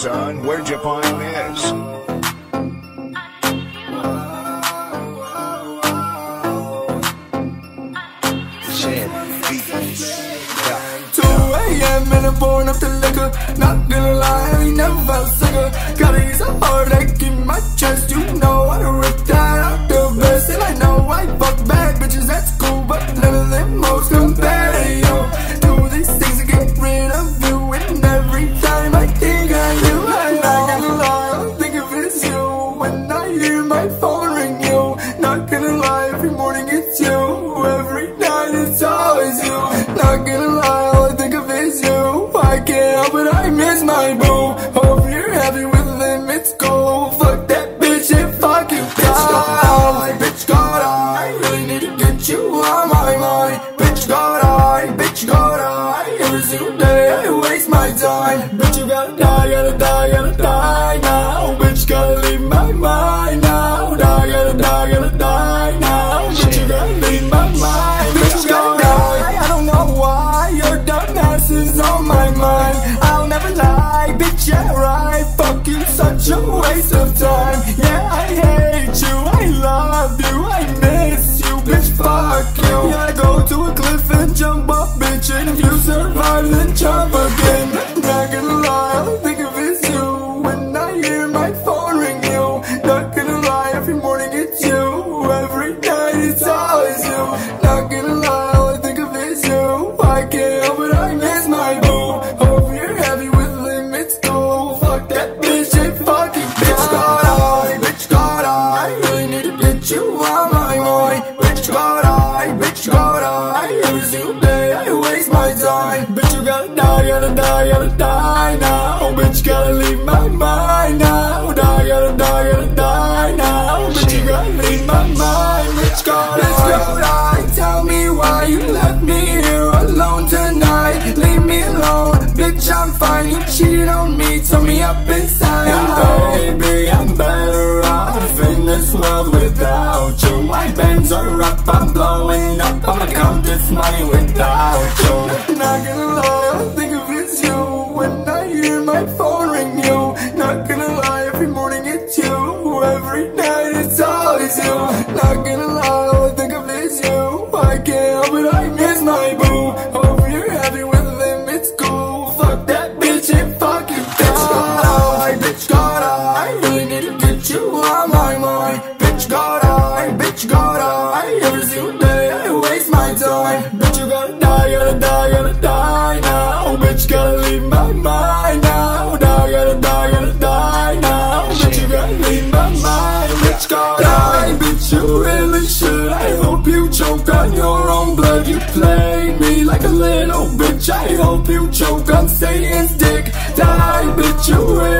son? Where'd you find this? And I'm pouring up the liquor. Not gonna lie, I ain't never felt sicker. Gotta use a heartache in my chest. You know I done ripped that out the best. And I know I fuck bad bitches, that's cool, but none of them most compare to you. Do these things to get rid of you. And every time I think of you, I'm not gonna lie, I think of it's you. When I hear my phone ring, you. Not gonna lie, every morning it's you. Every night it's always you. Not gonna lie, all I think of is you. I can't help it, I miss my boo. Hope you're happy with him, it's cool. Fuck that bitch and fuck you, God. Bitch, God, I really need to get you on my mind. Bitch, God, every single day I waste my time. Bitch, you gotta die, gotta die now. Bitch, gotta leave my mind now. Gotta die now. Bitch, you gotta leave my mind. Bitch, you gotta die. I don't know why your dumbass is on my mind. I'll never lie, bitch, yeah, right. Fuck you, such a waste of time. Yeah, I hate you, I love you, I miss you, bitch, fuck you. Yeah, I go to a cliff and jump off, bitch, and if you survive, then jump again. Not gonna lie, all I think of is you. When I hear my phone ring, you. Not gonna lie, every morning it's you. Every night it's always you. Not gonna lie, all I think of is you. I can't help it, I miss my boo. Hope you're happy with him, it's cool. Fuck that bitch and fuck you, bitch, God, I really need to get you on my mind. Bitch, God, I every single day I waste my time. Bitch, you gotta die now. Bitch, gotta leave my mind now. Gotta die now. Bitch, you gotta leave my mind. Bitch, God, I tell me why you left me here alone tonight. Leave me alone, bitch, I'm fine. You cheated on me, tore me up inside. And baby, I'm better off in this world without you. My bands are up, I'm blowing up. I'ma count this money without you. Not gonna lie, all I think of is you. When I hear my phone ring, you. Not gonna lie, every morning it's you. Every night it's always you. Not gonna lie, all I think of is you. I can't help it, I miss my boo. Hope you're happy with him, it's cool. Fuck that bitch and fuck you, bitch, God, I really need to get you on my mind. Bitch, God, I every single day I waste my time. Bitch, you gotta die now. Bitch, gotta leave my mind now. Gotta die now. Bitch, you gotta leave my mind. Bitch, God, bitch, you really should. I hope you choke on your own blood. You play me like a little bitch. I hope you choke on Satan's dick. Die, bitch, you really